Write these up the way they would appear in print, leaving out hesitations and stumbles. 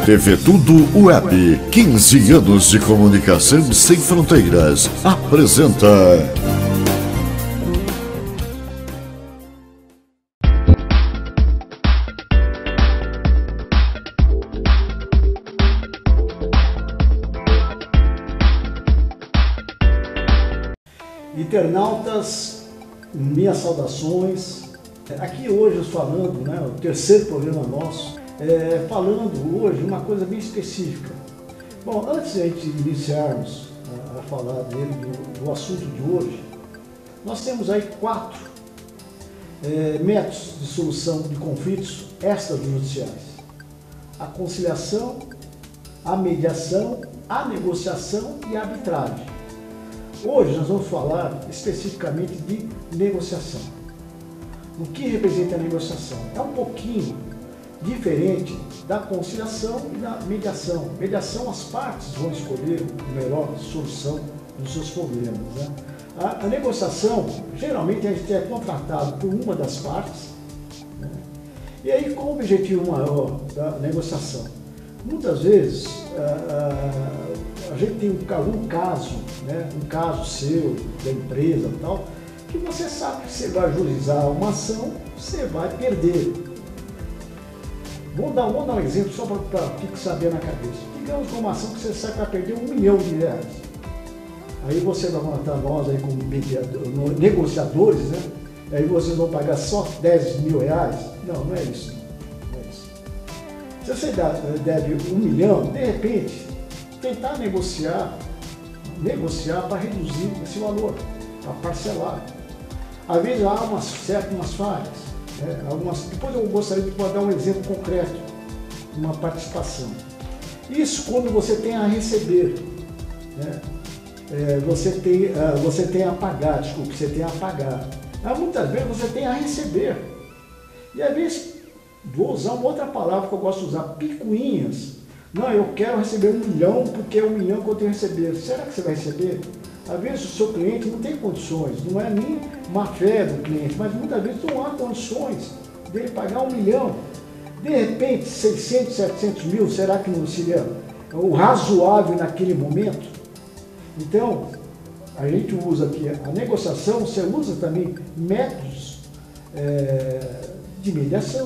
TV Tudo Web, 15 anos de comunicação sem fronteiras, apresenta... Internautas, minhas saudações. Aqui hoje falando, o terceiro programa nosso, falando hoje uma coisa bem específica. Bom, antes de a gente iniciarmos a falar do assunto de hoje, nós temos aí 4 métodos de solução de conflitos extrajudiciais: a conciliação, a mediação, a negociação e a arbitragem. Hoje nós vamos falar especificamente de negociação. O que representa a negociação? É um pouquinho diferente da conciliação e da mediação. Mediação, as partes vão escolher a melhor solução dos seus problemas, né? A negociação, geralmente a gente é contratado por uma das partes, né? E aí, qual o objetivo maior da negociação? Muitas vezes a gente tem um caso, um caso seu, da empresa e tal, que você sabe que você vai ajuizar uma ação, você vai perder. Vamos dar um exemplo só para fixar bem na cabeça. Digamos que uma ação que você sabe que vai perder R$1 milhão. Aí você vai montar nós aí como negociadores, né? Aí vocês vão pagar só R$10 mil. Não, não é isso. Se você deve R$1 milhão, de repente, tentar negociar para reduzir esse valor, para parcelar. Às vezes há umas falhas, depois eu gostaria de dar um exemplo concreto, uma participação. Isso quando você tem a receber, você tem a pagar, você tem a pagar. Mas muitas vezes você tem a receber. E às vezes, vou usar uma outra palavra que eu gosto de usar, picuinhas. Não, eu quero receber R$1 milhão porque é R$1 milhão que eu tenho que receber. Será que você vai receber? Às vezes o seu cliente não tem condições, não é nem má fé do cliente, mas muitas vezes não há condições dele pagar R$1 milhão. De repente, 600, 700 mil, será que não seria o razoável naquele momento? Então, a gente usa aqui a negociação, você usa também métodos de mediação,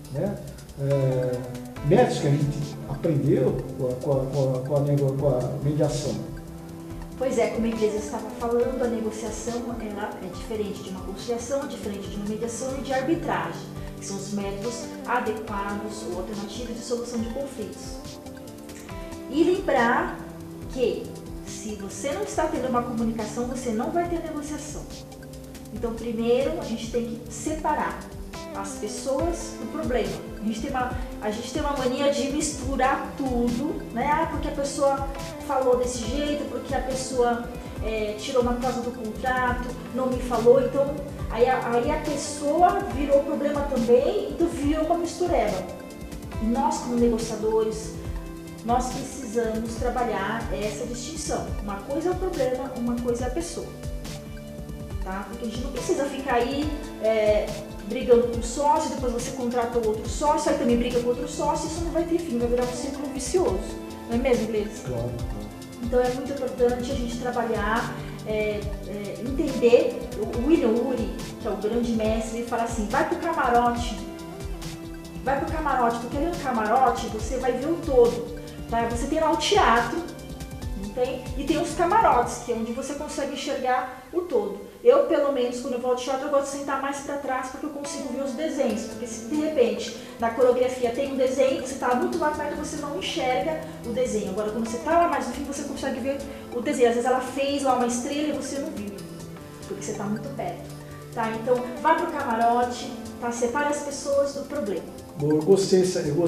métodos que a gente aprendeu com a mediação. Pois é, como a empresa estava falando, a negociação ela é diferente de uma conciliação, é diferente de uma mediação e de arbitragem, que são os métodos adequados ou alternativos de solução de conflitos. E lembrar que se você não está tendo uma comunicação, você não vai ter negociação. Então, primeiro, a gente tem que separar as pessoas do problema. A gente tem uma mania de misturar tudo, porque a pessoa falou desse jeito, porque a pessoa tirou uma cláusula do contrato, não me falou, então aí a pessoa virou problema também, então virou uma mistureba. E nós, como negociadores, nós precisamos trabalhar essa distinção. Uma coisa é o problema, uma coisa é a pessoa. Tá? Porque a gente não precisa ficar aí brigando com o sócio, depois você contrata o outro sócio, aí também briga com outro sócio, isso não vai ter fim, vai virar um círculo vicioso. Não é mesmo, Gleice? Claro. Então é muito importante a gente trabalhar, entender. O William Ury, que é o grande mestre, ele fala assim: vai pro camarote, porque ali no camarote você vai ver o todo. Tá? Você tem lá o teatro, não tem? E tem os camarotes, que é onde você consegue enxergar o todo. Eu, pelo menos, quando eu vou ao teatro, eu gosto de sentar mais para trás porque eu consigo ver os desenhos. Porque se de repente na coreografia tem um desenho, você está muito lá perto, você não enxerga o desenho. Agora, quando você está lá mais no fim, você consegue ver o desenho. Às vezes ela fez lá uma estrela e você não viu, porque você está muito perto. Tá? Então, vá para o camarote, tá? Separe as pessoas do problema. Bom, eu gostei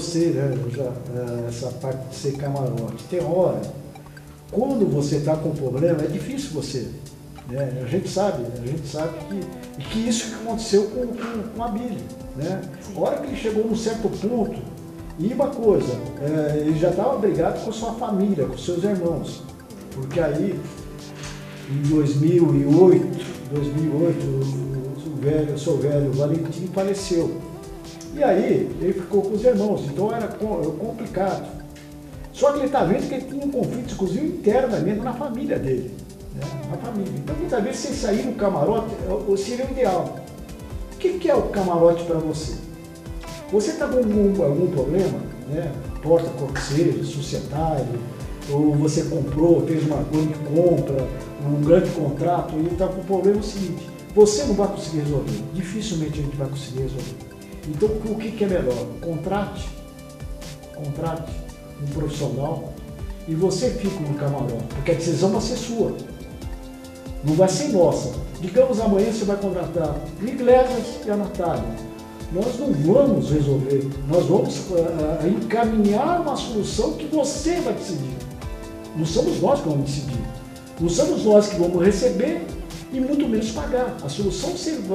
essa parte de ser camarote. Tem hora, quando você está com problema, é difícil você. A gente sabe que isso que aconteceu com a Billy. A hora que ele chegou num certo ponto, e uma coisa, ele já estava brigado com a sua família, com seus irmãos, porque aí, em 2008 o seu velho Valentim faleceu. E aí ele ficou com os irmãos, então era complicado. Só que ele está vendo que ele tinha um conflito, inclusive, internamente na família dele. Né? Na família. Então, muitas vezes, sem sair no camarote, seria o ideal. O que é o camarote para você? Você está com algum problema, né? Porta qual seja, societário, ou você comprou, fez uma grande compra, um grande contrato, e está com o problema seguinte: você não vai conseguir resolver, dificilmente a gente vai conseguir resolver. Então, o que é melhor? Contrate um profissional e você fica no camarote, porque a decisão vai ser sua, não vai ser nossa. Digamos, amanhã você vai contratar o Iglesias e a Natália. Nós não vamos resolver, nós vamos encaminhar uma solução que você vai decidir. Não somos nós que vamos decidir, não somos nós que vamos receber e muito menos pagar. A solução,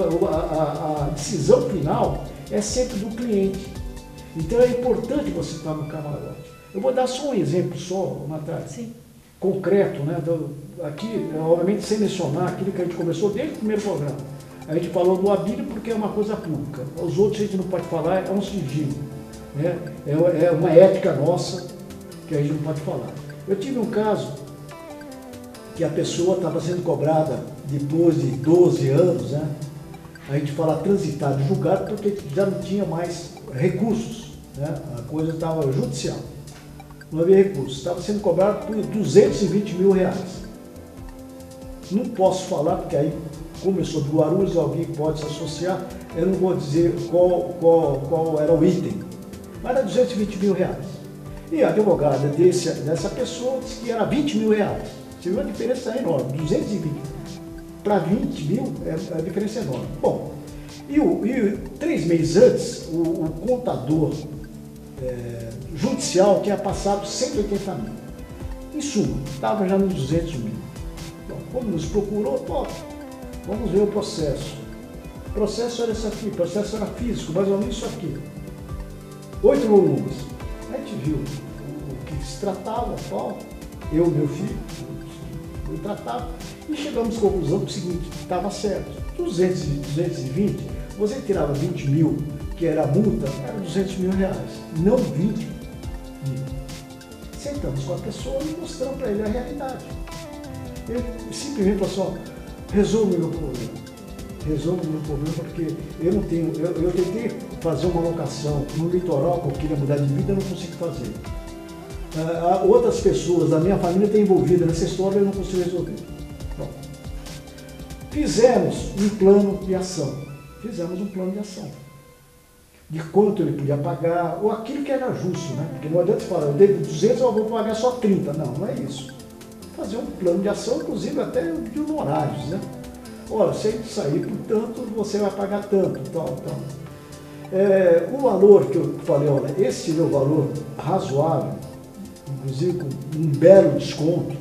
a decisão final é sempre do cliente. Então é importante você estar no camarote. Eu vou dar só um exemplo, Natália, concreto, né? Aqui, obviamente, sem mencionar aquilo que a gente começou desde o primeiro programa. A gente falou do Abílio porque é uma coisa pública. Os outros a gente não pode falar, é um sigilo. Né? É uma ética nossa que a gente não pode falar. Eu tive um caso que a pessoa estava sendo cobrada depois de 12 anos, né? A gente fala transitado, julgado, porque já não tinha mais recursos. Né? A coisa estava judicial. Não havia recursos. Estava sendo cobrado por 220 mil reais. Não posso falar, porque aí, como eu sou do Guarulhos, alguém pode se associar, eu não vou dizer qual era o item, mas era 220 mil reais. E a advogada dessa pessoa disse que era 20 mil reais. Você viu a diferença enorme, 220 para 20 mil, a diferença é enorme. Bom, e 3 meses antes, o contador judicial tinha passado 180 mil. Em suma, estava já nos 200 mil. Bom, quando nos procurou, vamos ver o processo. O processo era isso aqui, o processo era físico, mais ou menos isso aqui. 8 volumes. A gente viu o que se tratava, eu e meu filho, eu tratava, e chegamos à conclusão do seguinte: estava certo. 220, você tirava 20 mil, que era a multa, era 200 mil reais, não 20 mil. Sentamos com a pessoa e mostramos para ele a realidade. Ele simplesmente falou assim: resolve o meu problema. Resolve o meu problema porque eu não tenho. Eu tentei fazer uma locação no litoral, porque eu queria mudar de vida, eu não consigo fazer. Outras pessoas da minha família estão envolvidas nessa história e eu não consigo resolver. Bom, fizemos um plano de ação. De quanto ele podia pagar, ou aquilo que era justo, né? Porque não adianta falar, eu devo 200, eu vou pagar só 30. Não é isso. Fazer um plano de ação, inclusive até de honorários, né? Olha, se a gente sair por tanto, você vai pagar tanto, tal. O valor que eu falei, olha, esse seria o valor razoável, inclusive com um belo desconto.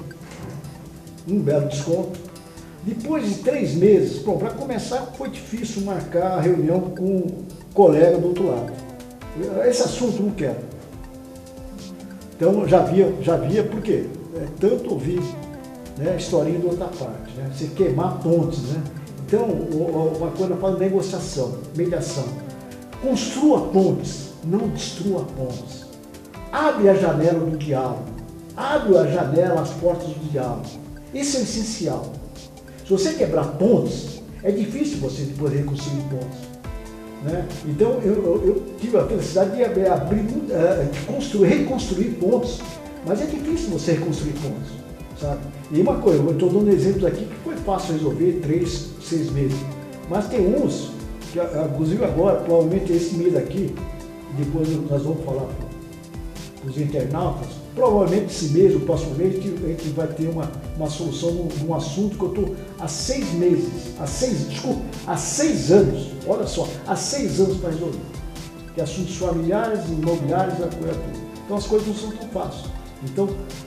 Depois de 3 meses, para começar, foi difícil marcar a reunião com um colega do outro lado. Esse assunto não quero. Então, já via por quê? Tanto ouvir, né, a historinha da outra parte, né? Você queimar pontes, né? Então, uma coisa fala negociação, mediação. Construa pontes, não destrua pontes. Abre a janela do diálogo. Abre a janela, as portas do diálogo. Isso é essencial. Se você quebrar pontes, é difícil você poder reconstruir pontes. Né? Então, eu tive a felicidade de reconstruir pontes, mas é difícil você reconstruir pontes. Sabe? E uma coisa, eu estou dando exemplos aqui que foi fácil resolver 3, 6 meses. Mas tem uns, que inclusive agora, provavelmente esse mês aqui, depois nós vamos falar para os internautas, provavelmente esse mês, o próximo mês, a gente vai ter uma solução num assunto que eu estou há 6 meses, há 6 anos, olha só, há 6 anos para resolver. Que é assuntos familiares, imobiliários, a coisa toda. Então as coisas não são tão fáceis. Então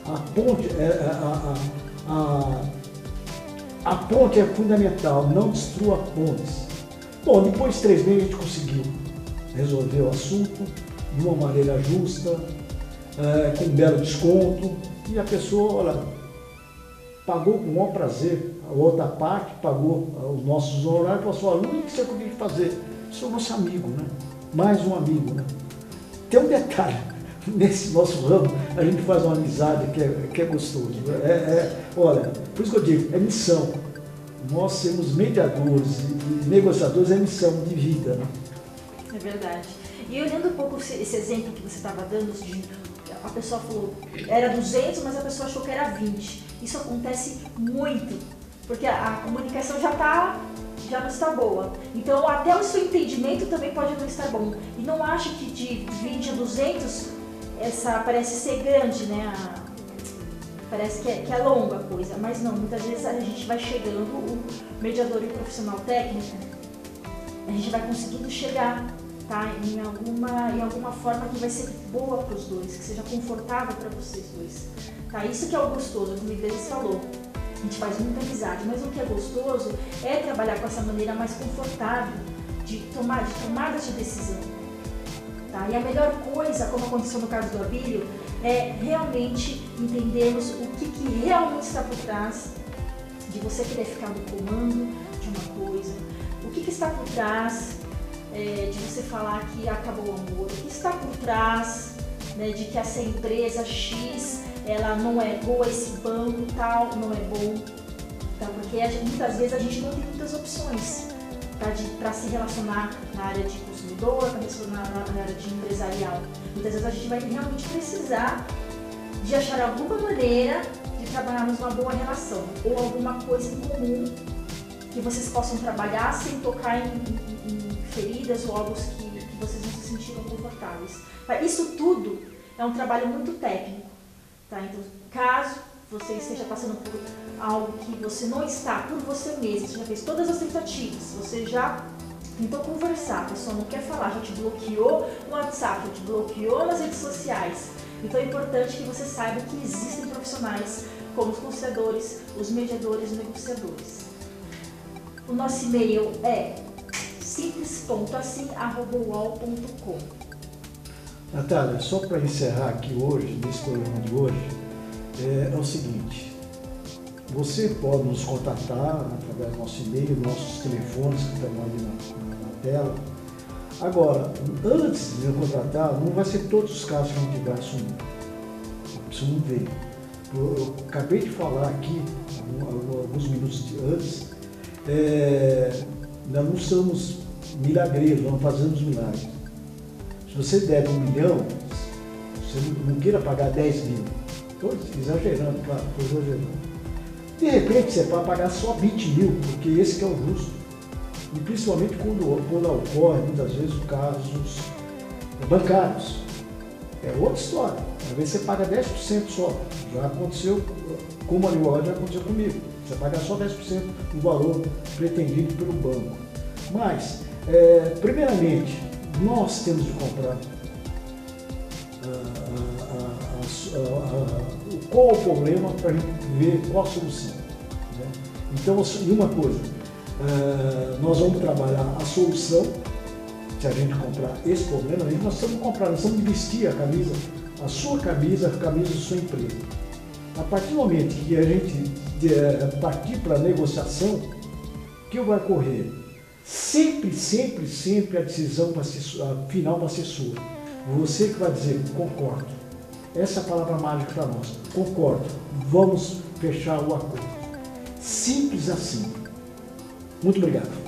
a ponte é fundamental, não destrua pontes. Bom, depois de 3 meses a gente conseguiu resolver o assunto de uma maneira justa, com um belo desconto, e a pessoa, olha, pagou com o maior prazer, a outra parte pagou os nossos honorários, falou assim: olha, o que você tem que fazer? Sou nosso amigo, né? Mais um amigo, né? Tem um detalhe, nesse nosso ramo, a gente faz uma amizade que é gostoso. Olha, por isso que eu digo, é missão. Nós sermos mediadores e negociadores é missão de vida. Né? É verdade. E olhando um pouco esse exemplo que você estava dando, a pessoa falou, era 200, mas a pessoa achou que era 20. Isso acontece muito, porque a comunicação já não está boa. Então, até o seu entendimento também pode não estar bom. E não ache que de 20 a 200, parece ser grande, né? Parece que é longa a coisa, mas não. Muitas vezes a gente vai chegando, o mediador e o profissional técnico, a gente vai conseguindo chegar, tá? Em alguma forma que vai ser boa para os dois, que seja confortável para vocês dois. Tá? Isso que é o gostoso, como o Iglesias falou. A gente faz muita amizade, mas o que é gostoso é trabalhar com essa maneira mais confortável de tomadas de decisão. Tá? E a melhor coisa, como aconteceu no caso do Abílio, é realmente entendermos o que realmente está por trás de você querer ficar no comando de uma coisa, o que está por trás de você falar que acabou o amor, o que está por trás, né, de que essa empresa X ela não é boa, esse banco tal não é bom, tá? Porque muitas vezes a gente não tem muitas opções, tá? Para se relacionar na área de consumidor, para relacionar na área de empresarial. Muitas vezes a gente vai realmente precisar de achar alguma maneira de trabalharmos uma boa relação ou alguma coisa em comum que vocês possam trabalhar sem tocar em feridas ou algo que vocês não se sentiram confortáveis. Tá? Isso tudo é um trabalho muito técnico. Tá? Então, caso você esteja passando por algo que você não está por você mesmo, você já fez todas as tentativas, você já tentou conversar, a pessoa não quer falar, já te bloqueou no WhatsApp, já te bloqueou nas redes sociais. Então é importante que você saiba que existem profissionais como os conciliadores, os mediadores e negociadores. O nosso e-mail é simples.assim@uol.com. Natália, só para encerrar aqui hoje, nesse programa de hoje, é o seguinte: você pode nos contatar através do nosso e-mail, nossos telefones que estão ali na tela. Agora, antes de nos contratar, não vai ser todos os casos que a gente vai assumir. Isso não veio. Eu acabei de falar aqui, alguns minutos antes, nós não somos milagreiros, não fazemos milagres. Se você deve 1 milhão, você não queira pagar 10 mil. Estou exagerando, claro, estou exagerando. De repente você vai pagar só 20 mil, porque esse que é o justo. E principalmente quando ocorre, muitas vezes, casos bancários. É outra história. Às vezes você paga 10% só. Já aconteceu, como a Uol já aconteceu comigo. Você paga só 10% do valor pretendido pelo banco. Mas, primeiramente, nós temos de comprar qual o problema para a gente ver qual a solução. Né? Então, e uma coisa, nós vamos trabalhar a solução, se a gente comprar esse problema, nós estamos comprando, nós estamos de vestir a camisa, a sua camisa, a camisa da sua empresa. A partir do momento que a gente partir para a negociação, o que vai ocorrer? Sempre a decisão final vai ser sua. Você que vai dizer, concordo. Essa é a palavra mágica para nós. Concordo. Vamos fechar o acordo. Simples assim. Muito obrigado.